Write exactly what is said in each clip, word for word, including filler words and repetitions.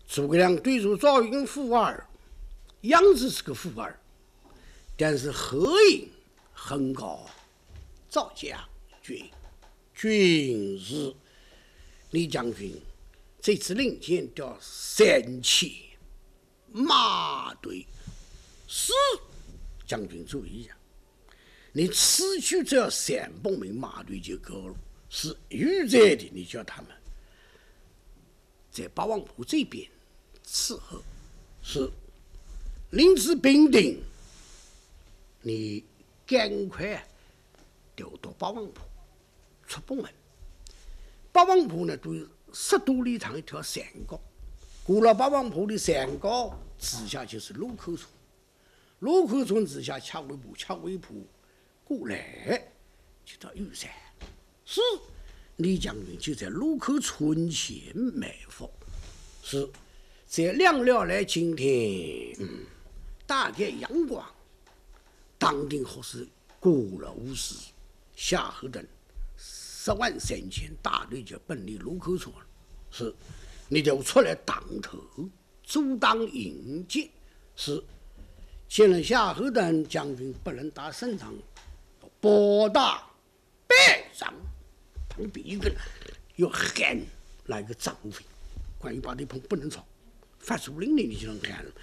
诸葛亮对住赵云富儿，样子是个富儿，但是合影很高。赵将军，军是李将军，这次令箭调三千马队，是将军注意呀、啊！你此去只要三百名马队就够了。是预在的，你叫他们在八王坡这边伺候，是临至兵丁，你赶快调到八王坡出北门。八王坡呢，都有十多里长一条山高，过了八王坡的山高之下就是卢口村，卢口村之下恰尾坡，恰尾坡过来就到玉山。是李将军就在卢口村前埋伏，是在亮了来今天，嗯，大概阳光，当定或是过了午时，夏侯惇十万三千大队就奔离卢口村了。是，你就出来当头阻挡迎接，是见了夏侯惇将军不能打胜仗，拨打败仗。旁边一个要喊来个张飞，关于把这棚不能吵，发出命令你就能喊了。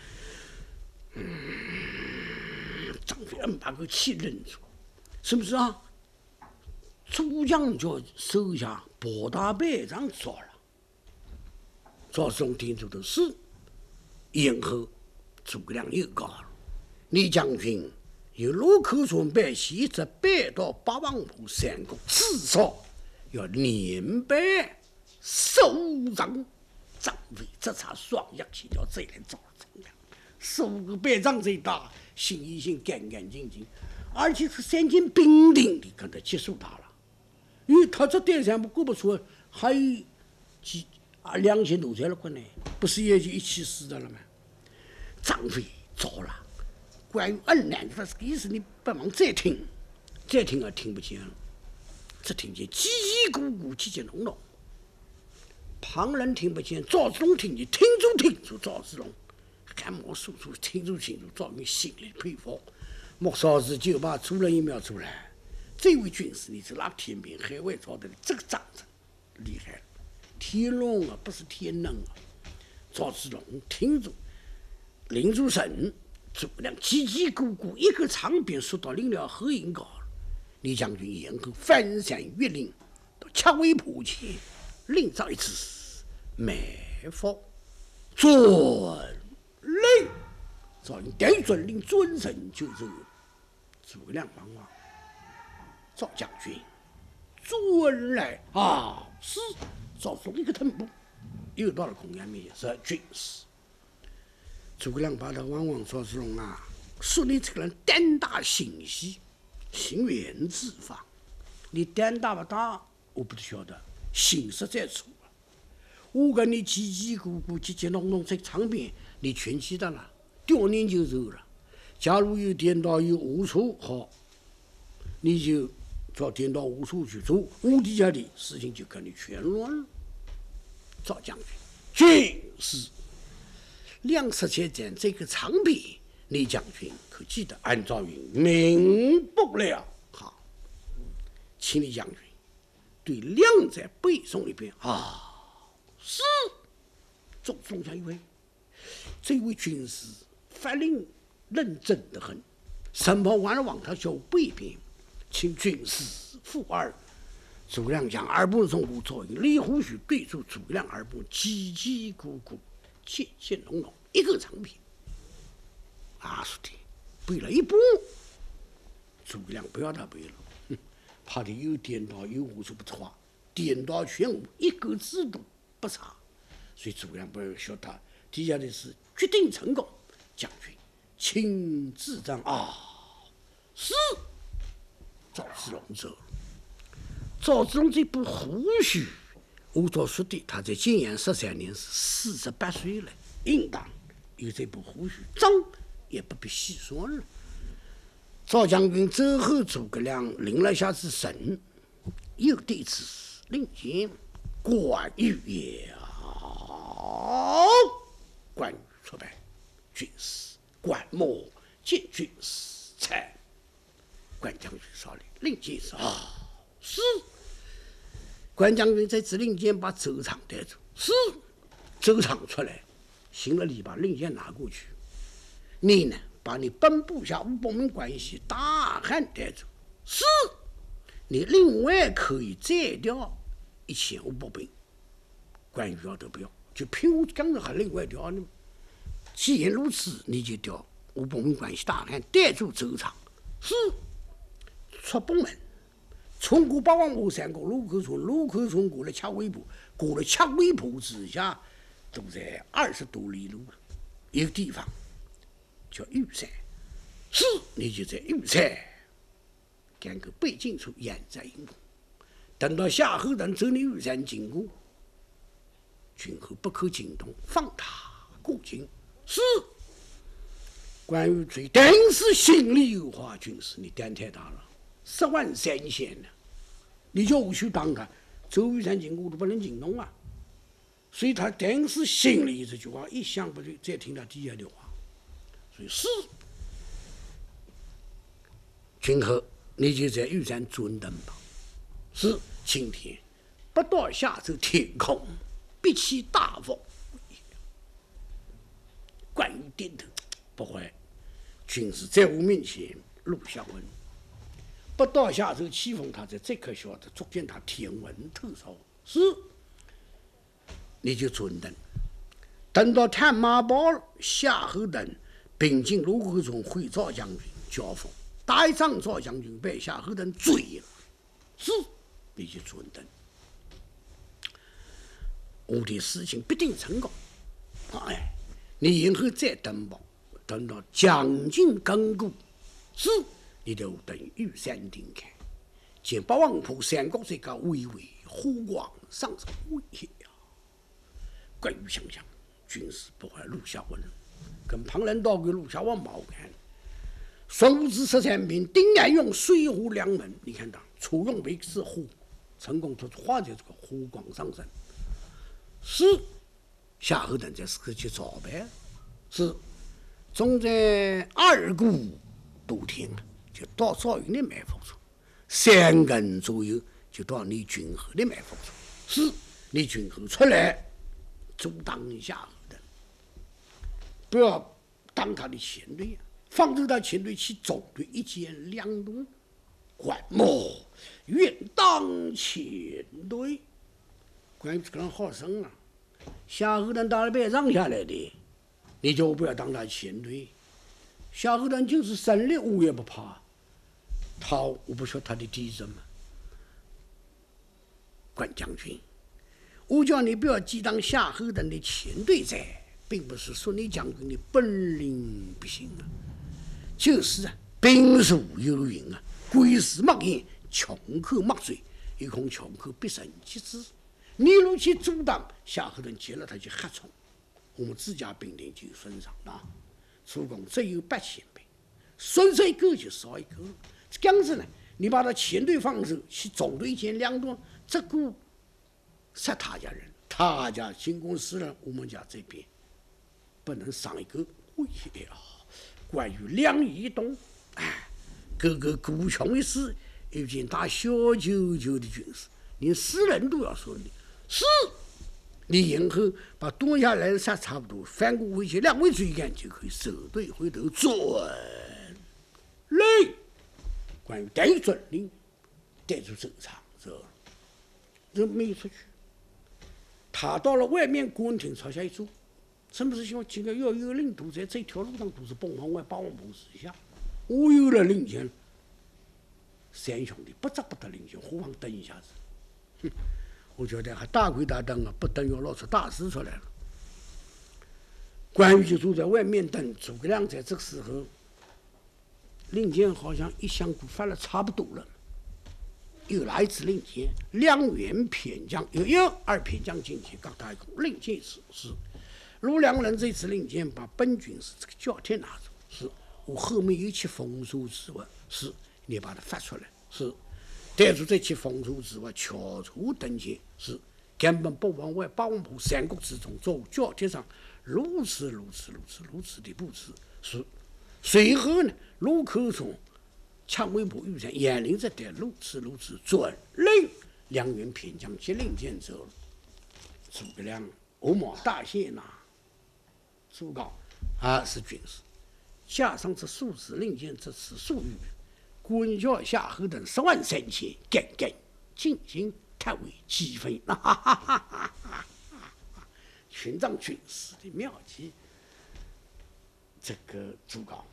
嗯，张飞嗯把个气忍住，是不是啊？诸将就手下拨打败仗做了，赵世龙听出的是，然后诸葛亮又告了，李将军由卢口村北西一直背到八王坡山谷，至少要连败数仗。张飞这才双眼起叫这来找张良，数个败仗最大，心一心干干净净，而且是三千兵丁的跟他接受他了，因为他这点上不过不出，还有几啊两千多才了过来，不是也就一起死的了吗？张飞糟了，关于二难他是个意思，你不忙再听，再听也听不见了，只听见叽叽咕咕，叽叽隆隆。旁人听不见，赵子龙听见，听住听住，赵子龙汗毛竖出，听住听住，赵云心里佩服。莫少时就把出了一秒出来，这位军师你是那天兵海外找的，这个长子厉害了，天龙啊，不是天能啊。赵子龙听住，林主神诸葛亮叽叽咕咕，一个长鞭说到临了河阴高了。李将军沿后翻山越岭，到恰尾坡前，另造一支埋伏。遵令，赵云带遵令，遵神就走。诸葛亮忙话：“赵将军，遵来啊！”是赵松一个腾步，又到了公园面前，是军师。诸葛亮把他望望赵子龙啊，说你这个人胆大心细，心猿之发。你胆大不大，我不晓得，心实在粗啊。我跟你叽叽咕咕、叽叽弄弄在场边，你全记得了，掉念就走了。假如有颠倒有误处，好，你就照颠倒误处去做，我底下的事情就跟你全乱了。赵将军，军师。两十七战这个场边，李将军可记得？按赵云明不了。好，请李将军对两再背诵一遍啊。是，众中将一位，这位军师发令认真得很，身旁完了往他就背一遍，请军师附耳。诸葛亮将二部从古赵云，李虎须对住诸葛亮二部叽叽咕咕。切切浓浓一个长篇，阿叔的背了一步，诸葛亮不要他背了，哼，怕他有颠倒有误处不错，颠倒全无，一个字都不差，所以诸葛亮不要笑他。底下的是决定成功，将军请自战啊！是赵子龙走了，赵子龙这部胡须。我所说的，他在建炎十三年是四十八岁了，应当有这部胡须，脏也不必细说了。赵将军走后，诸葛亮领了下子神，又对此令箭，关羽也好， 莫见军师才。关将军说了，令箭说啊，是。关将军在指令箭把周长带走，是。周长出来，行了礼，把令箭拿过去。你呢，把你本部下五百名关系大汉带走，是。你另外可以再调一千五百兵。关羽要得不要？就凭我刚才还另外调呢。既然如此，你就调五百名关系大汉带住周长，是。出北门，冲过八王坡山过卢沟村，卢沟村过了七尾坡，过了七尾坡之下，都在二十多里路，一个地方叫玉山，是。你就在玉山赶个北进处掩在营中，等到夏侯惇走你玉山经过，军后不可惊动，放他过境，是。关羽追，但是心里有话，军师你胆太大了，十万三千呢，你就无需当他走玉山经过都不能惊动啊。所以他但是心里这句话一想不对，再听他底下的话，所以是。今后你就在玉山蹲等吧。是。今天不到下周天空必起大风。关羽点头，不会。军师在我面前录下文，不到下周起风，他才这刻晓得，逐渐他天文透照。是。你就准等，等到探马报夏侯惇并进卢沟中会赵将军交锋，打一仗赵将军被夏侯惇追了。是。你就准等，我的事情必定成功。哎，你以后再登报，等到将军更固，是。你就等玉山顶开，见八王坡山高这个巍巍火光上升威胁呀。关羽想想，军师不会录下文，跟旁人道给录下王毛看。孙武子十三兵，丁爱用水火两门，你看他初用为是火，成功就化解这个火光上升。是。夏侯惇在时去找呗，是。总在二姑都听，就到赵云的埋伏处，三更左右就到你军后的埋伏处。是。你军后出来阻挡夏侯惇，不要当他的前队啊，放着他前队去总队一箭两洞，关某愿当前队。关羽这个人好生啊，夏侯惇打了败让下来的，你就不要当他前队。夏侯惇就是胜利我也不怕，他我不说他的敌人吗？关将军，我叫你不要既当夏侯惇的前队在，并不是说你将军的本领不行啊，就是啊，兵术有云啊，贵事莫言，穷寇莫追，一空穷寇必生其资。你如去阻挡夏侯惇，接了他就黑冲，我们自家兵力就损伤了。楚公只有八千兵，损失一个就少一个。这样子呢，你把他前队放手，去总队前两段，这个杀他家人，他家进攻死人，我们家这边不能上一个威胁啊！关于两翼一动，哎，个个孤穷一死，有件打小九九的军事，连死人都要说你是。你以后把夺下来的杀差不多，翻过回去两位追赶，就可以收队回头准令。关于带准令，带住周长走了，人没有出去。他到了外面，官厅朝下一坐，什么事情？今个要有领导在这条路上都是崩往外八王坡之下，我有了令箭，三兄弟不得不得令箭，何妨等一下子？哼！我觉得还大亏大等啊，不等要闹出大事出来了。关羽就坐在外面等，诸葛亮在这个时候，令箭好像一响鼓发了差不多了，又来一次令箭，两员偏将，有一二偏将进去，刚打一个令箭是是，如两人这次令箭把本军是这个脚贴拿住，是我后面有起封书之外，是你把它发出来，是。带住这起封书之外，悄悄登前，是根本不往外八王坡三国之中走，脚贴上如此如此如此如此的布置，是随后呢，陆克松、蒋纬部御前严令这点如此如此，准令两员偏将接令箭走。诸葛亮欧毛大谢呐，朱高啊是军师，加上这数字令箭这次数语，官校夏侯等十万三千，赶赶进行太尉积分，哈哈哈哈哈哈！群长军师的妙计，这个朱高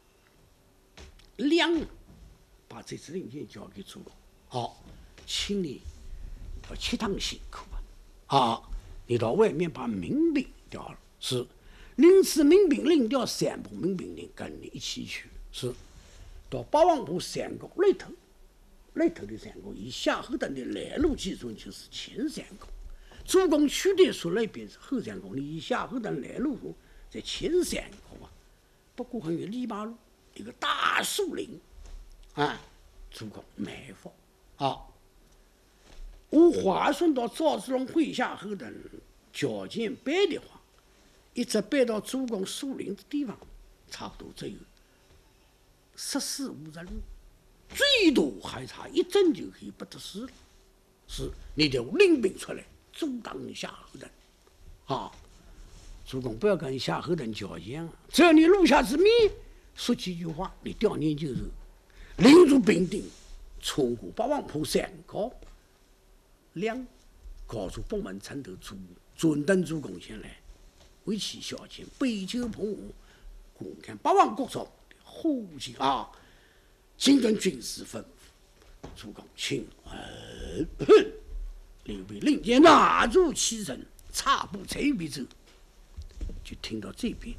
亮把这支令箭交给朱高，好，请你要切趟辛苦啊！啊，你到外面把民兵调了，是临时民兵领调三部民兵连跟你一起去，是到八王堡三国那头，那头的三国以夏侯等的来路计算就是前三国。主公取的说那边是后三国，你以夏侯等来路说在前三国啊。不过还有篱笆路一个大树林啊，主公埋伏啊。我划算到赵子龙会夏侯等条件背的话，一直背到主公树林的地方，差不多只有十四五十路，最多还差一阵就可以不得事了。是你得领兵出来阻挡夏侯等啊！主公不要跟夏侯等较劲啊！只要你录下之密，说几句话，你调研就是领住兵丁冲过八王坡山高。两告诉北门城头主准等主公前来，为其小钱杯酒捧舞，观看八王国中的后劲啊！尽跟军师吩咐，主公请呃，刘备令箭拿住其身，插步催逼走，就听到这边，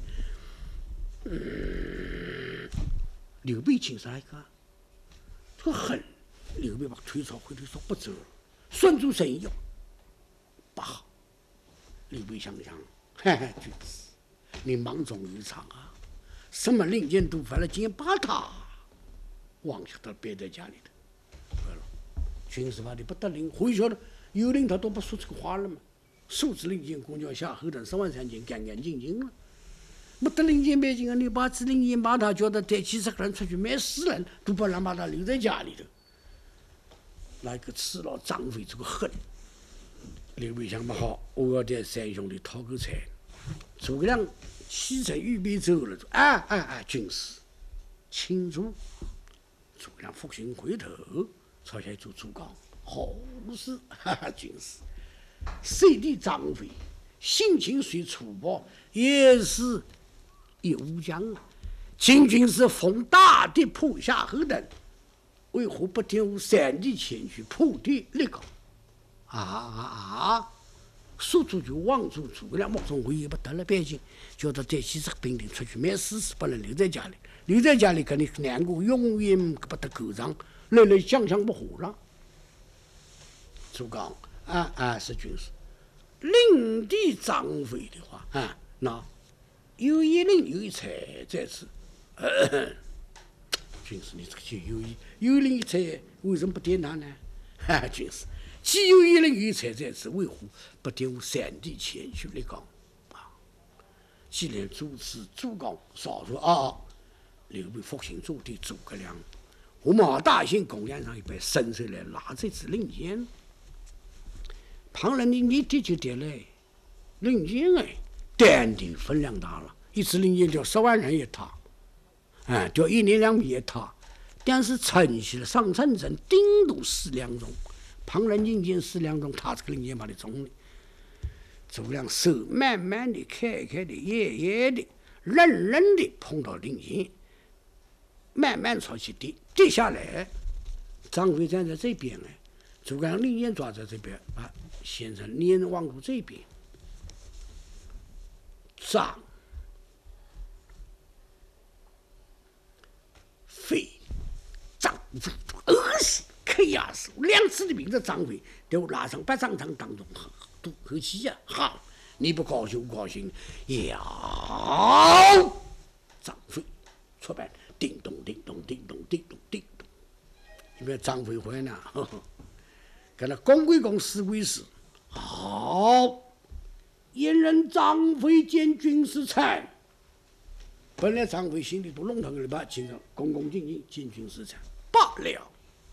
嗯，刘备请上来看，这个狠，刘备把腿朝回头说不走了。顺住声音，不好。刘备想想，嘿嘿，军师，你忙中有常啊，什么令箭都发了，竟然把他忘下他憋在家里头。完了，军师怕你不得令，回去了有令他都不说这个话了嘛。数字令箭，公交夏侯等十万三千，干干净净了。不得令箭没劲啊，你把这令箭把他叫他带几十个人出去卖死人，都不让把他留在家里头。那个吃了张飞这个恨，刘备想不好，我要带三兄弟讨口财。诸葛亮起身预备走了，说：“哎哎哎，军师，请住。”诸葛亮复兴回头，朝下一做主公，好事，哈哈，军师，谁的张飞性情虽粗暴，也是一武将啊。秦军是逢大敌破夏侯等。为何不听我三弟前去破敌立功？啊啊啊！说住就望住诸葛亮目中唯一不得了，毕竟叫他带几十个兵丁出去卖死死，不能留在家里。留在家里肯定两个永远不得够上，来来想想不活了。朱刚啊啊是军师，领地张飞的话啊，那有一令有一才在此。呵呵军师，你这个就有一有令一才，为什么不点他呢？哈、啊，军师，既有一令有一才在此，为何不点我三弟前去立功？啊！既然如此，主公少说啊，刘备复兴做的诸葛亮，我马大兴公宴上一摆伸手来拿这支令箭，旁人你你的就点嘞，令箭哎，点的分量大了，一支令箭叫十万人一塔。啊，叫一年两米一塔，但是城西的上城镇顶多四两重，旁人引荐四两重，他这个令箭把你中了。诸葛亮手慢慢的、开开的、夜夜的、冷冷的碰到令箭，慢慢朝起跌，跌下来。张飞站在这边哎，诸葛亮令箭抓在这边，把先生脸望过这边，张。飞，张飞恶死，可压死两次的名字张飞，都拉上八丈场当中，都和气呀！好，你不高兴不高兴？要张飞出版，叮咚叮咚叮咚叮咚叮咚，因为张飞回来呢，呵呵，跟他公归公，私归私。好，燕人张飞见军师才， 本来张飞心里都弄堂个把今个恭恭敬敬进军视察，罢了。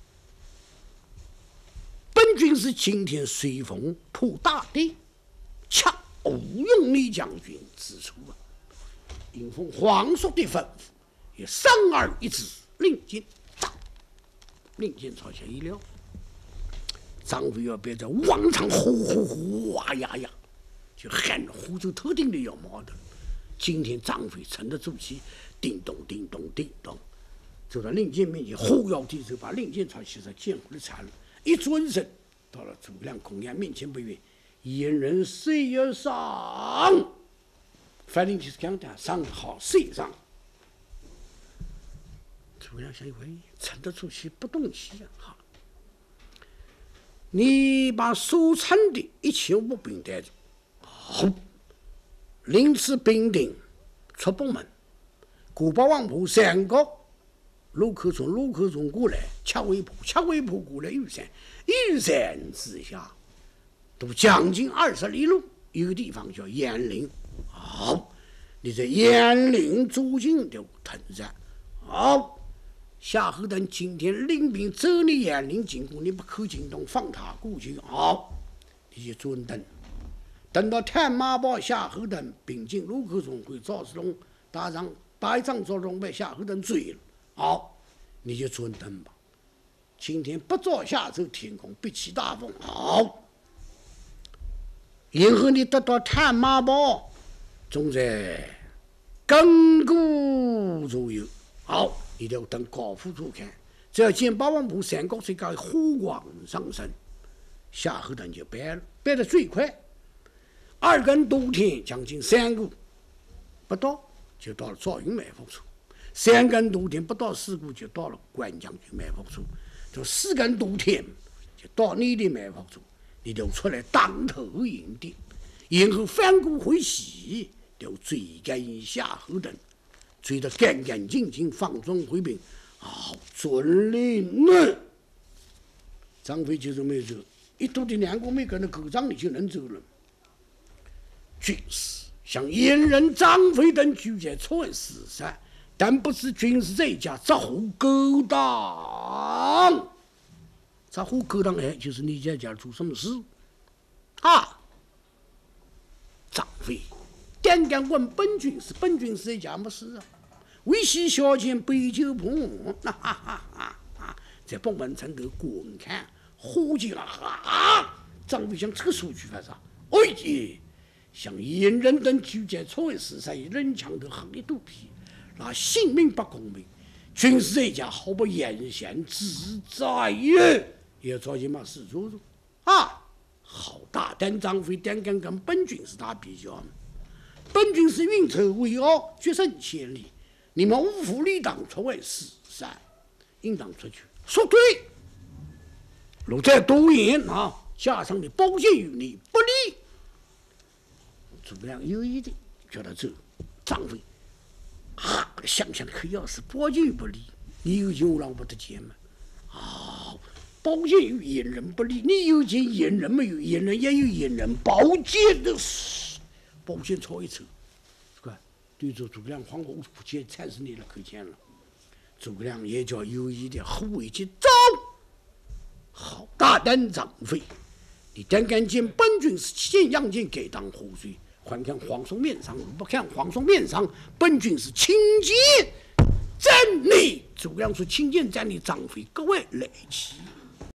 本军是今天随风破大地，恰吴用李将军之处啊！应奉皇叔的吩咐，也三而一之，令箭打。令箭朝下一撂，张飞要别在往常呼呼呼哇呀呀，就喊呼就特定的要冒的。今天张飞沉得住气，叮咚叮咚叮咚，走到令箭面前，呼腰低头，把令箭朝膝上剑回的缠了，一转身到了诸葛亮孔颜面前，不曰：“燕人谁要上？”樊令就是讲的上好谁上？诸葛亮想一回，沉得住气，不动气啊！好，你把守城的一千五兵带住，好。临此兵丁出北门，古巴王婆三个，陆克从陆克从过来，恰尾坡恰尾坡过来玉山，玉山之下都将近二十里路，一个地方叫鄢陵。好，你在鄢陵驻军就屯战。好，夏侯惇今天领兵走你鄢陵进攻，你不可惊动，放他过去。好，你就准等。等到探马报夏侯惇并进陆克中会赵世龙打仗，打仗赵龙被夏侯惇追了。好，你就准等吧。今天不早下走，天空必起大风。好，然后你得到探马报，总在亘古左右。好，你就等高府处看，只要见八王铺三角水搞火光上升，夏侯惇就败了，败得最快。二更多天，将近三个不到，就到了赵云埋伏处；三更多天不到四个，就到了关将军埋伏处；就四更多天，就到你的埋伏处，你就出来当头迎敌，然后翻过回西，就追赶夏侯惇，追得干干净净，放纵回兵。好，准令呢？张飞就是没走，一肚的两个没跟着狗仗里就能走了。军师向燕人张飞等举荐错位四散，但不知军师这一家杂户勾当。杂户勾当哎，就是你家家做什么事啊？张飞胆敢问本军师，本军师一家没事啊。为喜小见杯酒碰，哈哈哈哈哈！在北门城头观看，火急了哈！张飞想这个数据发啥？哎耶！像燕人等举荐错位四散，人墙头横一肚皮，那性命不公平，军师这家好不言贤自在耶！也着急嘛事做做啊！好大胆，张飞胆敢跟本军师打比较，本军师运筹帷幄，决胜千里，你们五府理当错位四散，应当出去说对。若再多言啊，加上你保荐于你不利。诸葛亮有意的叫他走，张飞啊，想想可要是保荐于不利，你有见我让不得见吗？啊，保荐于燕人不利，你有见燕人没有？燕人也有燕人保荐的事，保荐错一筹，是吧？对着诸葛亮黄河不见产生你的可见了。诸葛亮也叫有意的后为去走，好大胆张飞！你胆敢见本军是欠杨戬给当活水？还看皇上面上，不看皇上面上，本军是亲见战你。诸葛亮说：“亲见战你，张飞各位来齐。